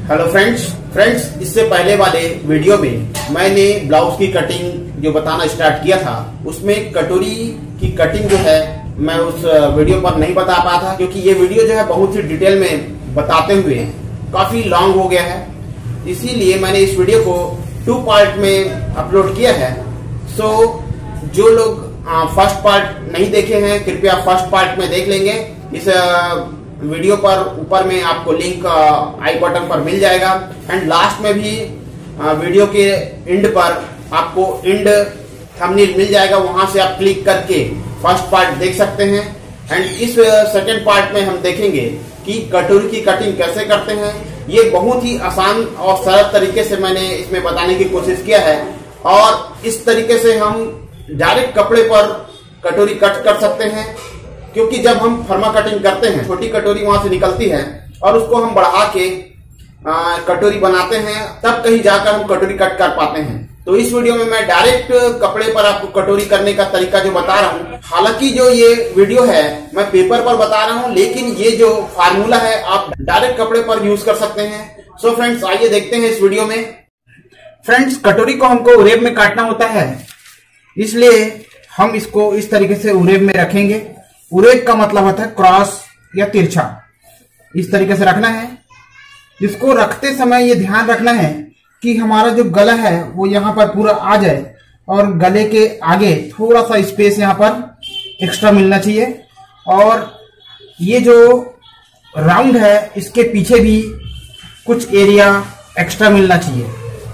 Hello friends इससे पहले वाले वीडियो में मैंने ब्लाउज की कटिंग जो बताना स्टार्ट किया था, उसमें कटोरी की कटिंग जो है मैं उस वीडियो पर नहीं बता पाया था, क्योंकि ये वीडियो जो है बहुत ही डिटेल में बताते हुए काफी लॉन्ग हो गया है। इसीलिए मैंने इस वीडियो को 2 पार्ट में अपलोड किया है। सो जो लोग फर्स्ट पार्ट नहीं देखे हैं, कृपया फर्स्ट पार्ट में देख लेंगे। इस वीडियो पर ऊपर में आपको लिंक आई बटन पर मिल जाएगा, एंड लास्ट में भी वीडियो के एंड पर आपको एंड थंबनेल मिल जाएगा, वहां से आप क्लिक करके फर्स्ट पार्ट देख सकते हैं। एंड इस सेकंड पार्ट में हम देखेंगे कि कटोरी की कटिंग कैसे करते हैं। ये बहुत ही आसान और सरल तरीके से मैंने इसमें बताने की कोशिश किया है, और इस तरीके से हम डायरेक्ट कपड़े पर कटोरी कट कर सकते हैं, क्योंकि जब हम फर्मा कटिंग करते हैं छोटी कटोरी वहां से निकलती है और उसको हम बढ़ा के कटोरी बनाते हैं, तब कहीं जाकर हम कटोरी कट कर पाते हैं। तो इस वीडियो में मैं डायरेक्ट कपड़े पर आपको कटोरी करने का तरीका जो बता रहा हूँ, हालांकि जो ये वीडियो है मैं पेपर पर बता रहा हूँ, लेकिन ये जो फार्मूला है आप डायरेक्ट कपड़े पर यूज कर सकते हैं। सो फ्रेंड्स, आइए देखते हैं इस वीडियो में। फ्रेंड्स, कटोरी को हमको उरेब में काटना होता है, इसलिए हम इसको इस तरीके से उरेब में रखेंगे। उरेब का मतलब होता है क्रॉस या तिरछा, इस तरीके से रखना है। इसको रखते समय ये ध्यान रखना है कि हमारा जो गला है वो यहाँ पर पूरा आ जाए, और गले के आगे थोड़ा सा स्पेस यहाँ पर एक्स्ट्रा मिलना चाहिए, और ये जो राउंड है इसके पीछे भी कुछ एरिया एक्स्ट्रा मिलना चाहिए।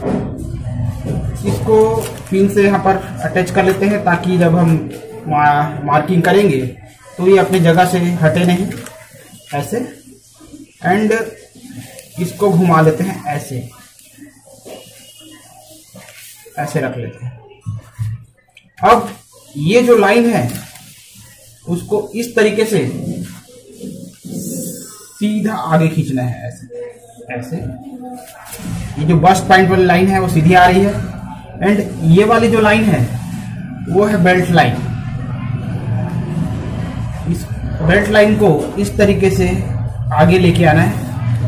इसको पिन से यहाँ पर अटैच कर लेते हैं, ताकि जब हम मार्किंग करेंगे तो ये अपनी जगह से हटे नहीं, ऐसे। एंड इसको घुमा लेते हैं, ऐसे रख लेते हैं। अब ये जो लाइन है उसको इस तरीके से सीधा आगे खींचना है, ऐसे। ये जो बस्ट पॉइंट वाली लाइन है वो सीधी आ रही है, एंड ये वाली जो लाइन है वो है बेल्ट लाइन। इस बेल्ट लाइन को इस तरीके से आगे लेके आना है।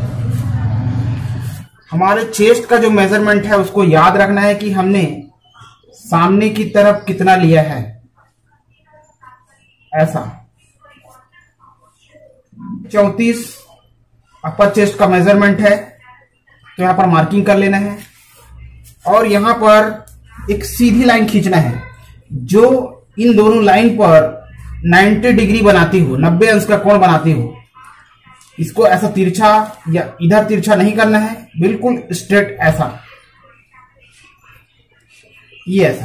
हमारे चेस्ट का जो मेजरमेंट है उसको याद रखना है कि हमने सामने की तरफ कितना लिया है, ऐसा। 34 अपर चेस्ट का मेजरमेंट है, तो यहां पर मार्किंग कर लेना है, और यहां पर एक सीधी लाइन खींचना है जो इन दोनों लाइन पर 90 डिग्री बनाती हो, 90 अंश का कोण बनाती हो। इसको ऐसा तिरछा या इधर तिरछा नहीं करना है, बिल्कुल स्ट्रेट ऐसा, ये ऐसा।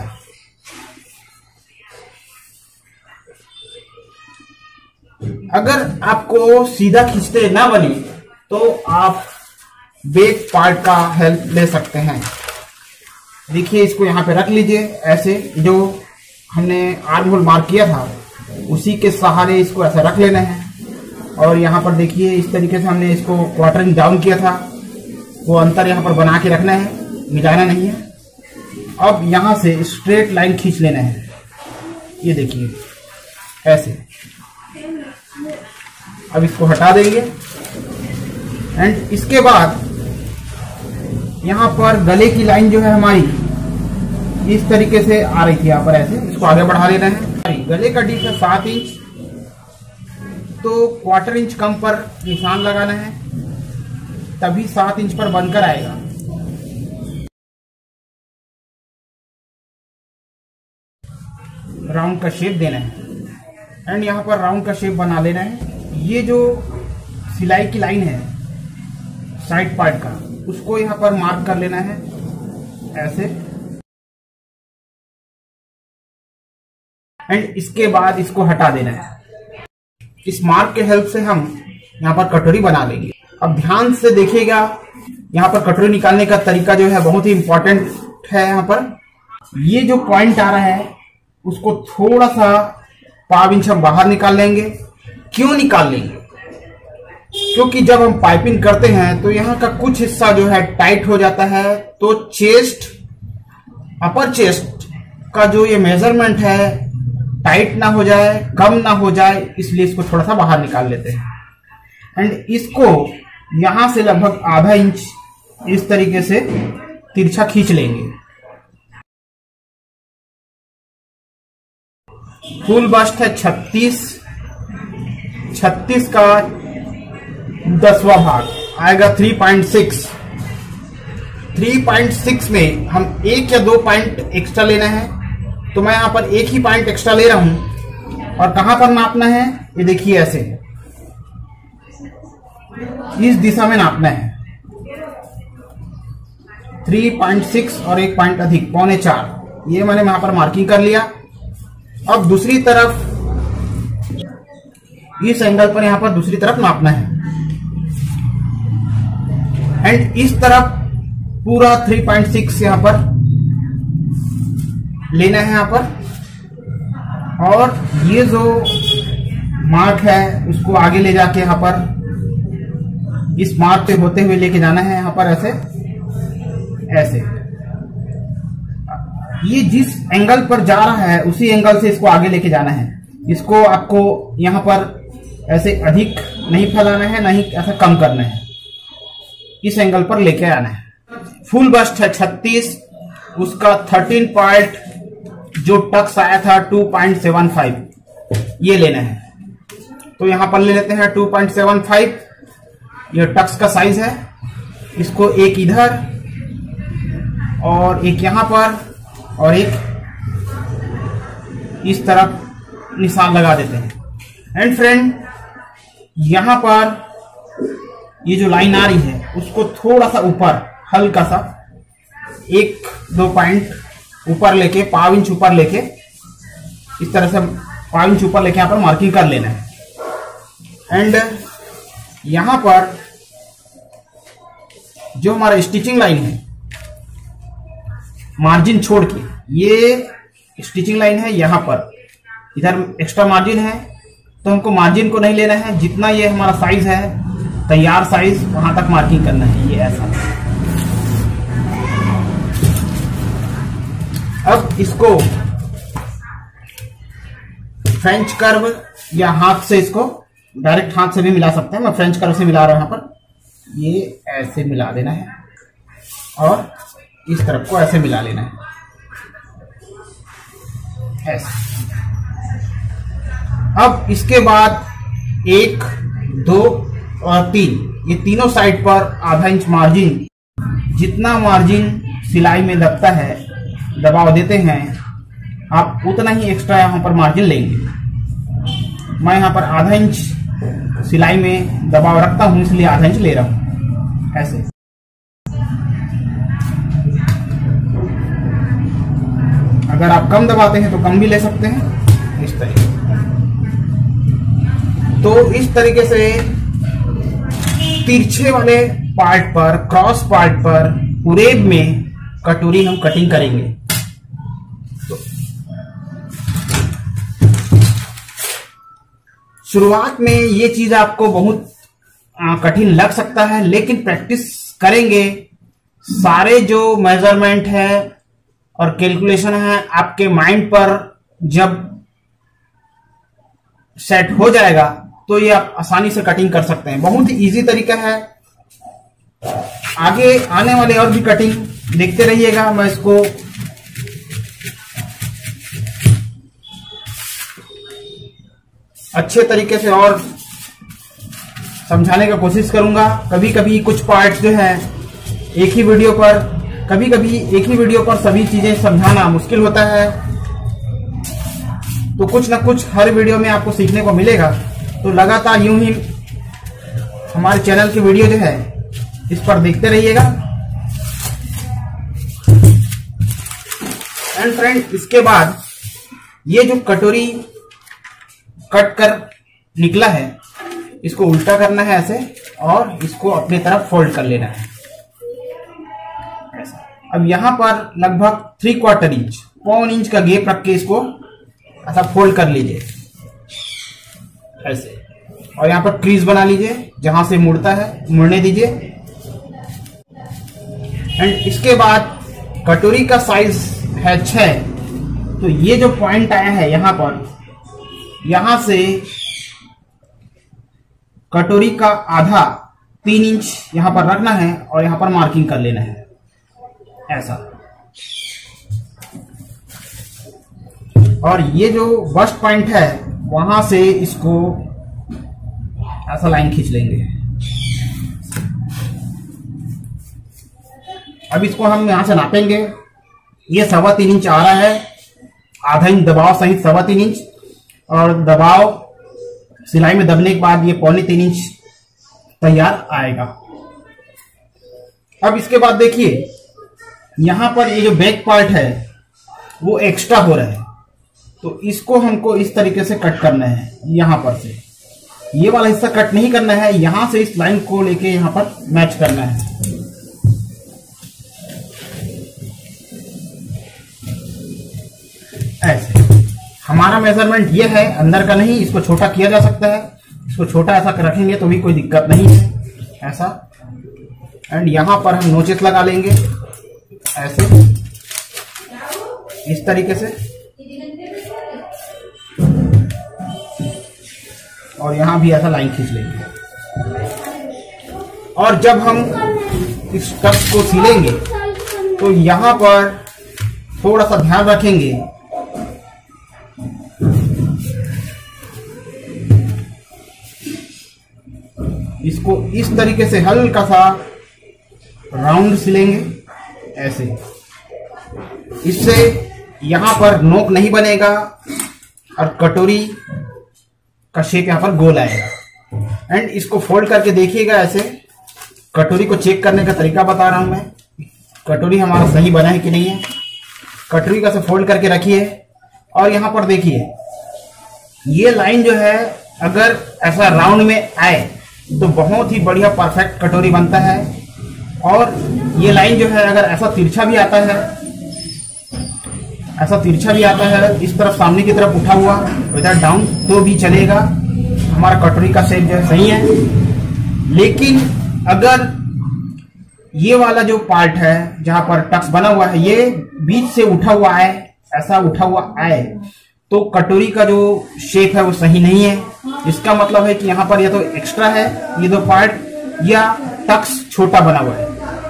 अगर आपको सीधा खींचते ना बनी तो आप बैक पार्ट का हेल्प ले सकते हैं। देखिए, इसको यहां पे रख लीजिए ऐसे, जो हमने आर्म होल मार्क किया था उसी के सहारे इसको ऐसा रख लेना है। और यहाँ पर देखिए, इस तरीके से हमने इसको क्वार्टरिंग डाउन किया था, वो अंतर यहाँ पर बना के रखना है, मिलाना नहीं है। अब यहाँ से स्ट्रेट लाइन खींच लेना है, ये देखिए ऐसे। अब इसको हटा देंगे, एंड इसके बाद यहाँ पर गले की लाइन जो है हमारी इस तरीके से आ रही थी, यहाँ पर ऐसे, इसको आगे बढ़ा लेना है। गले का डीप है 7 इंच, तो 1/4 इंच कम पर निशान लगाना है, तभी 7 इंच पर बनकर आएगा। राउंड का शेप देना है, एंड यहाँ पर राउंड का शेप बना लेना है। ये जो सिलाई की लाइन है साइड पार्ट का, उसको यहाँ पर मार्क कर लेना है, ऐसे। एंड इसके बाद इसको हटा देना है। इस मार्क के हेल्प से हम यहाँ पर कटोरी बना लेंगे। अब ध्यान से देखिएगा, यहाँ पर कटोरी निकालने का तरीका जो है बहुत ही इंपॉर्टेंट है। यहाँ पर ये जो पॉइंट आ रहा है उसको थोड़ा सा 5 इंच हम बाहर निकाल लेंगे। क्यों निकाल लेंगे? क्योंकि जब हम पाइपिंग करते हैं तो यहाँ का कुछ हिस्सा जो है टाइट हो जाता है, तो चेस्ट, अपर चेस्ट का जो ये मेजरमेंट है टाइट ना हो जाए, कम ना हो जाए, इसलिए इसको थोड़ा सा बाहर निकाल लेते हैं। एंड इसको यहां से लगभग ½ इंच इस तरीके से तिरछा खींच लेंगे। फुल बस्ट है 36, 36 का 10वां भाग आएगा 3.6। 3.6 में हम 1 या 2 पॉइंट एक्स्ट्रा लेना है, तो मैं यहां पर 1 ही पॉइंट एक्स्ट्रा ले रहा हूं। और कहां पर नापना है, ये देखिए ऐसे इस दिशा में नापना है। 3.6 और 1 पॉइंट अधिक 3.25, ये मैंने यहां पर मार्किंग कर लिया। अब दूसरी तरफ इस एंगल पर यहां पर दूसरी तरफ नापना है एंड इस तरफ पूरा 3.6 यहां पर लेना है यहां पर। और ये जो मार्क है उसको आगे ले जाके यहां पर इस मार्क पे होते हुए लेके जाना है यहां पर ऐसे ऐसे। ये जिस एंगल पर जा रहा है उसी एंगल से इसको आगे लेके जाना है। इसको आपको यहां पर ऐसे अधिक नहीं फैलाना है, नहीं ऐसा कम करना है, इस एंगल पर लेके आना है। फुल बस्ट है 36, उसका 13 पॉइंट जो टक्स आया था 2.75 ये लेना है। तो यहां पर ले लेते हैं 2.75, ये टक्स का साइज है। इसको एक इधर और एक यहां पर और एक इस तरफ निशान लगा देते हैं। एंड फ्रेंड, यहां पर ये जो लाइन आ रही है उसको थोड़ा सा ऊपर, हल्का सा 1-2 पॉइंट ऊपर लेके, पाव इंच ऊपर लेके, इस तरह से पाव इंच ऊपर लेके यहां पर मार्किंग कर लेना है। एंड यहां पर जो हमारा स्टिचिंग लाइन है, मार्जिन छोड़ के, ये स्टिचिंग लाइन है, यहां पर इधर एक्स्ट्रा मार्जिन है, तो हमको मार्जिन को नहीं लेना है। जितना ये हमारा साइज है, तैयार साइज, वहां तक मार्किंग करना है, ये ऐसा। अब इसको फ्रेंच कर्व या हाथ से, इसको डायरेक्ट हाथ से भी मिला सकते हैं, मैं फ्रेंच कर्व से मिला रहा हूं यहां पर। ये ऐसे मिला देना है और इस तरफ को ऐसे मिला लेना है ऐसे। अब इसके बाद 1, 2 और 3, ये तीनों साइड पर आधा इंच मार्जिन, जितना मार्जिन सिलाई में लगता है दबाव देते हैं, आप उतना ही एक्स्ट्रा यहां पर मार्जिन लेंगे। मैं यहां पर आधा इंच सिलाई में दबाव रखता हूं, इसलिए आधा इंच ले रहा हूं ऐसे। अगर आप कम दबाते हैं तो कम भी ले सकते हैं, इस तरीके। तो इस तरीके से तिरछे वाले पार्ट पर, क्रॉस पार्ट पर, उरेब में कटोरी हम कटिंग करेंगे। तो शुरुआत में ये चीज आपको बहुत कठिन लग सकता है, लेकिन प्रैक्टिस करेंगे, सारे जो मेजरमेंट है और कैलकुलेशन है आपके माइंड पर जब सेट हो जाएगा तो ये आप आसानी से कटिंग कर सकते हैं। बहुत ही इजी तरीका है। आगे आने वाले और भी कटिंग देखते रहिएगा। मैं इसको अच्छे तरीके से और समझाने का कोशिश करूंगा। कभी कभी कुछ पार्ट्स जो है एक ही वीडियो पर, कभी कभी एक ही वीडियो पर सभी चीजें समझाना मुश्किल होता है, तो कुछ ना कुछ हर वीडियो में आपको सीखने को मिलेगा। तो लगातार यूं ही हमारे चैनल की वीडियो जो है इस पर देखते रहिएगा। एंड फ्रेंड, इसके बाद ये जो कटोरी कट कर निकला है, इसको उल्टा करना है ऐसे और इसको अपनी तरफ फोल्ड कर लेना है ऐसा। अब यहां पर लगभग 3/4 इंच, 1 इंच का गैप रख के इसको ऐसा फोल्ड कर लीजिए ऐसे, और यहां पर क्रीज बना लीजिए, जहां से मुड़ता है मुड़ने दीजिए। एंड इसके बाद कटोरी का साइज है 6, तो ये जो पॉइंट आया है यहां पर, यहां से कटोरी का आधा 3 इंच यहां पर रखना है और यहां पर मार्किंग कर लेना है ऐसा। और ये जो बस्ट पॉइंट है वहां से इसको ऐसा लाइन खींच लेंगे। अब इसको हम यहां से नापेंगे। ये 3.25 इंच आ रहा है, आधा इंच दबाव सहित 3.25 इंच, और दबाव सिलाई में दबने के बाद ये 3.25 इंच तैयार आएगा। अब इसके बाद देखिए यहां पर ये जो बैक पार्ट है वो एक्स्ट्रा हो रहा है, तो इसको हमको इस तरीके से कट करना है। यहां पर से ये वाला हिस्सा कट नहीं करना है, यहां से इस लाइन को लेके यहां पर मैच करना है। ऐसे हमारा मेजरमेंट ये है, अंदर का नहीं। इसको छोटा किया जा सकता है, इसको छोटा ऐसा रखेंगे तो भी कोई दिक्कत नहीं है ऐसा। एंड यहां पर हम नोचेस लगा लेंगे ऐसे, इस तरीके से। और यहां भी ऐसा लाइन खींच लेंगे। और जब हम इस टक्स को सिलेंगे तो यहां पर थोड़ा सा ध्यान रखेंगे, इसको इस तरीके से हल्का सा राउंड सिलेंगे ऐसे। इससे यहां पर नोक नहीं बनेगा और कटोरी का शेप यहां पर गोल आएगा। एंड इसको फोल्ड करके देखिएगा ऐसे। कटोरी को चेक करने का तरीका बता रहा हूं मैं, कटोरी हमारा सही बना है कि नहीं है। कटोरी का से फोल्ड करके रखिए और यहां पर देखिए ये लाइन जो है अगर ऐसा राउंड में आए तो बहुत ही बढ़िया परफेक्ट कटोरी बनता है। और ये लाइन जो है अगर ऐसा तिरछा भी आता है, ऐसा तिरछा भी आता है इस तरफ सामने की तरफ उठा हुआ इधर डाउन, तो भी चलेगा, हमारा कटोरी का शेप जो है सही है। लेकिन अगर ये वाला जो पार्ट है जहां पर टक्स बना हुआ है ये बीच से उठा हुआ आए, ऐसा उठा हुआ आए, तो कटोरी का जो शेप है वो सही नहीं है। इसका मतलब है कि यहां पर या तो एक्स्ट्रा है ये दो पार्ट, या टक्स छोटा बना हुआ है।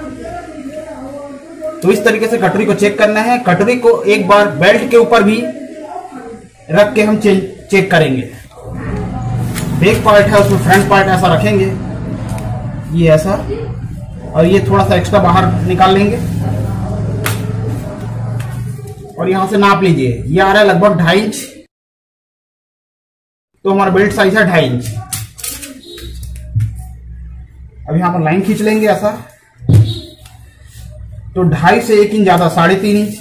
तो इस तरीके से कटोरी को चेक करना है। कटोरी को एक बार बेल्ट के ऊपर भी रख के हम चेक करेंगे। बैक पार्ट है उसमें फ्रंट पार्ट ऐसा रखेंगे, ये ऐसा, और ये थोड़ा सा एक्स्ट्रा बाहर निकाल लेंगे और यहां से नाप लीजिए। ये आ रहा है लगभग 2.5 इंच, तो हमारा बेल्ट साइज है 2.5 इंच। अब यहां पर लाइन खींच लेंगे ऐसा, तो 2.5 से 1 इंच ज्यादा 3.5 इंच।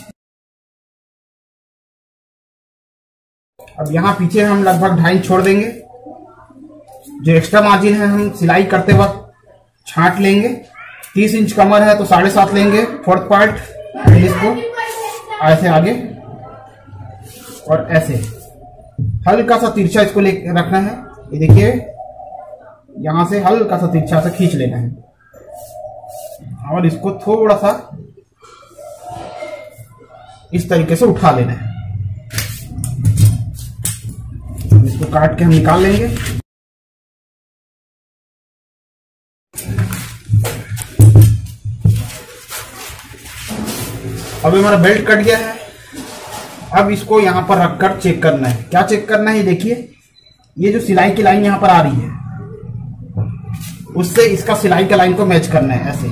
अब यहां पीछे हम लगभग 2.5 इंच छोड़ देंगे। जो एक्स्ट्रा मार्जिन है हम सिलाई करते वक्त छांट लेंगे। 30 इंच कमर है तो 7.5 लेंगे फोर्थ पार्ट, इसको ऐसे आगे और ऐसे हल्का सा तिरछा इसको ले रखना है। ये देखिए यहां से हल्का सा तिरछा से खींच लेना है और इसको थोड़ा सा इस तरीके से उठा लेना है। इसको काट के हम निकाल लेंगे। अब हमारा बेल्ट कट गया है। अब इसको यहां पर रखकर चेक करना है। क्या चेक करना है? देखिए ये जो सिलाई की लाइन यहां पर आ रही है उससे इसका सिलाई का लाइन को मैच करना है ऐसे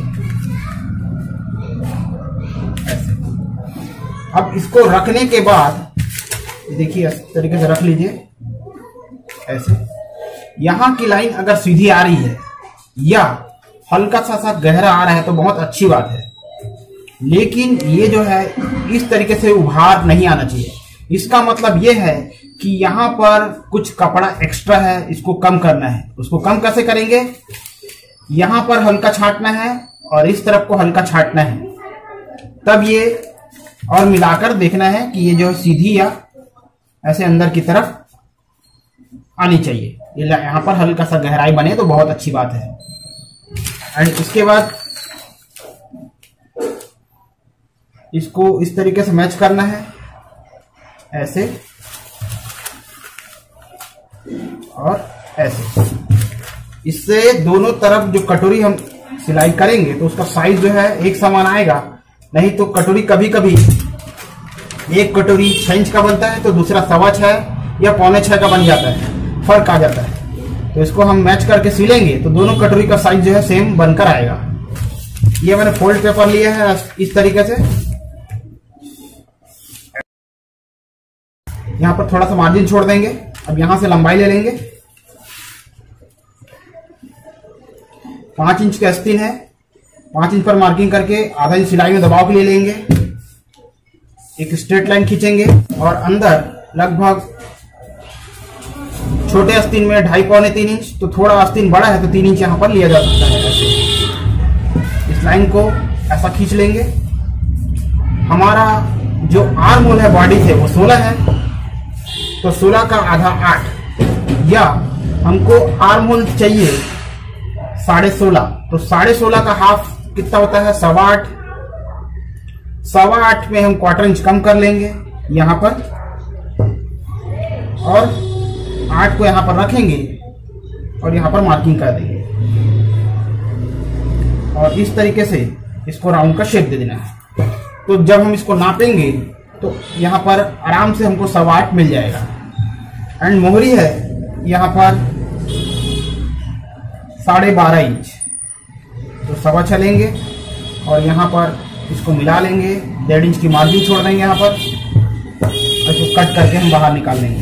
ऐसे। अब इसको रखने के बाद देखिए इस तरीके से रख लीजिए ऐसे। यहां की लाइन अगर सीधी आ रही है या हल्का सा गहरा आ रहा है तो बहुत अच्छी बात है, लेकिन ये जो है इस तरीके से उभार नहीं आना चाहिए। इसका मतलब ये है कि यहां पर कुछ कपड़ा एक्स्ट्रा है, इसको कम करना है। उसको कम कैसे करेंगे? यहां पर हल्का छांटना है और इस तरफ को हल्का छांटना है, तब ये और मिलाकर देखना है कि ये जो सीधी या ऐसे अंदर की तरफ आनी चाहिए। ये यहां पर हल्का सा गहराई बने तो बहुत अच्छी बात है। एंड इसके बाद इसको इस तरीके से मैच करना है ऐसे और ऐसे। इससे दोनों तरफ जो कटोरी हम सिलाई करेंगे तो उसका साइज जो है एक समान आएगा। नहीं तो कटोरी कभी कभी एक कटोरी 6 इंच का बनता है तो दूसरा 6.25 या 6.25 का बन जाता है, फर्क आ जाता है। तो इसको हम मैच करके सिलेंगे तो दोनों कटोरी का साइज जो है सेम बनकर आएगा। ये मैंने फोल्ड पेपर लिया है इस तरीके से। यहां पर थोड़ा सा मार्जिन छोड़ देंगे। अब यहां से लंबाई ले लेंगे। 5 इंच का आस्तीन है, 5 इंच पर मार्किंग करके आधा इंच सिलाई में दबाव के लिए लेंगे। एक स्ट्रेट लाइन खींचेंगे और अंदर लगभग छोटे आस्तीन में 2.5-3 इंच, तो थोड़ा आस्तीन बड़ा है तो 3 इंच यहां पर लिया जा सकता है। ऐसे इस लाइन को ऐसा खींच लेंगे। हमारा जो आर्म होल है बॉडी से वो 16 है, तो 16 का आधा 8, या हमको आर्म होल चाहिए 16.5, तो 16.5 का हाफ कितना होता है 8.25। 8.25 में हम 1/4 इंच कम कर लेंगे यहां पर, और 8 को यहां पर रखेंगे और यहां पर मार्किंग कर देंगे। और इस तरीके से इसको राउंड का शेप दे देना है। तो जब हम इसको नापेंगे तो यहां पर आराम से हमको 8.25 मिल जाएगा। एंड मोहरी है यहां पर 12.5 इंच, तो 6.25 लेंगे और यहां पर इसको मिला लेंगे। 1.5 इंच की मार्जिन छोड़ देंगे यहां पर और इसको कट करके हम बाहर निकाल लेंगे।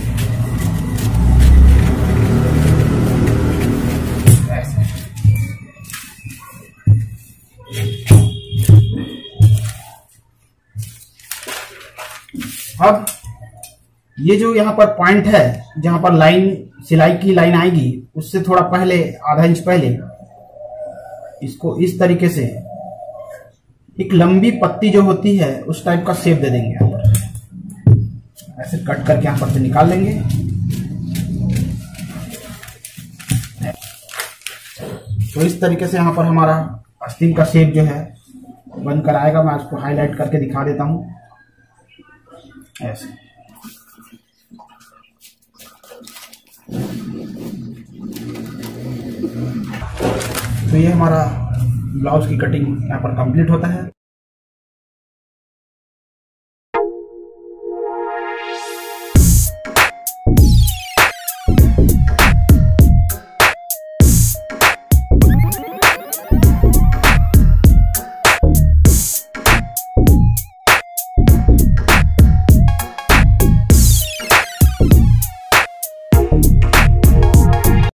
अब ये जो यहाँ पर पॉइंट है जहां पर लाइन सिलाई की लाइन आएगी उससे थोड़ा पहले, आधा इंच पहले, इसको इस तरीके से एक लंबी पत्ती जो होती है उस टाइप का शेप दे देंगे। यहाँ पर ऐसे कट करके यहाँ पर से निकाल लेंगे। तो इस तरीके से यहाँ पर हमारा आस्तीन का शेप जो है बनकर आएगा। मैं उसको हाईलाइट करके दिखा देता हूँ ऐसे। तो ये हमारा ब्लाउज की कटिंग यहाँ पर कंप्लीट होता है।